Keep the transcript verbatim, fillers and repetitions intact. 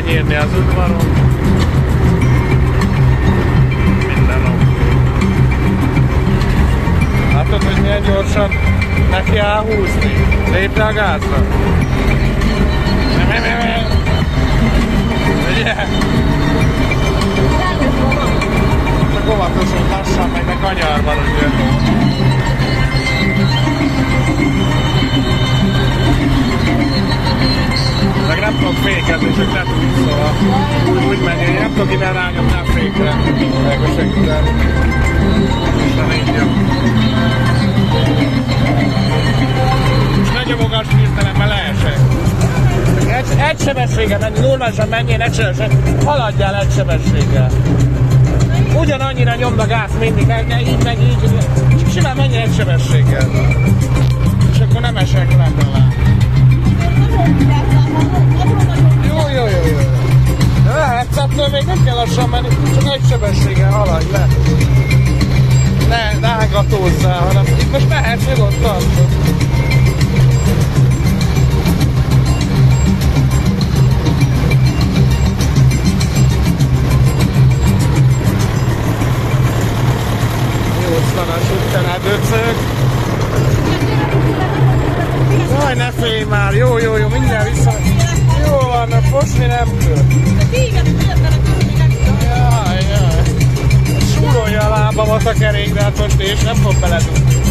lenyírni az udvaron. Minden nap. Látod, hogy milyen gyorsan neki áll húzni? Lépj a gázra! Ugye? Csak óvatosan, lassan meg, meg kanyarban, ugye? Meg nem tudok fékezni, csak nem tudok, szóval úgy, úgy menni, nem tudok innen rányomni a fékre. Meg a segíteni. Isten így jó. És ne nyomogass hirtelen, mert leesek. Egy, egy sebességgel menni, normálisan menjél egy sebességgel, haladjál egy sebességgel. Ugyanannyira nyomd a gáz mindig, ne így meg így, csak simán menjél egy sebességgel. És akkor nem esek le talán. Jó, jó, jó, jó. De lehetsz, ettől még nem kell lassan menni, csak egy sebességgel haladj le. Ne, ne hángatózzál, hanem itt most mehetsz nyugodtan. nyolcvanas után döcög. Jaj, ne félj már, jó, jó, jó, mindjárt vissza. Jó van, a fosni nem tud. Jaj, jaj. Súrolja a lábamat a kerékbe, hát most és nem fog beledugni.